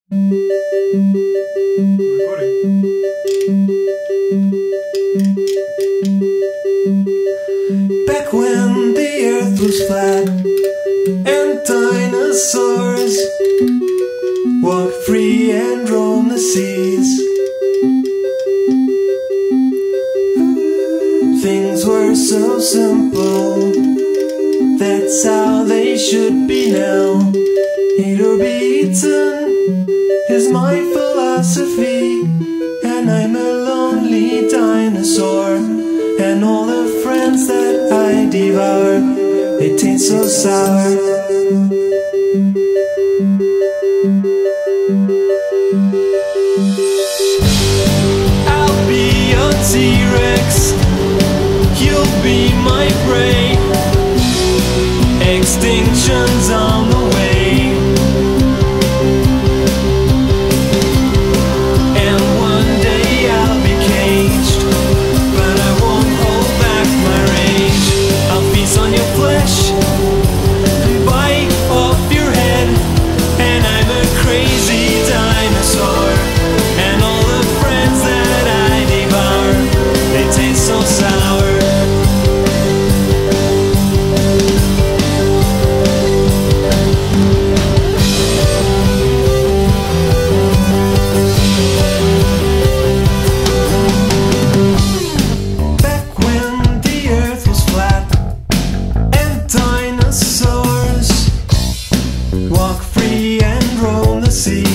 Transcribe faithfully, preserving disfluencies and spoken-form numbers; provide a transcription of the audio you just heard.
Back when the earth was flat and dinosaurs walked free and roamed the seas, things were so simple, that's how they should be now. Eat or be eaten is my philosophy, and I'm a lonely dinosaur, and all the friends that I devour, they taste so sour. I'll be your T-Rex, you'll be my prey, extinction's on the way. Walk free and roam the sea.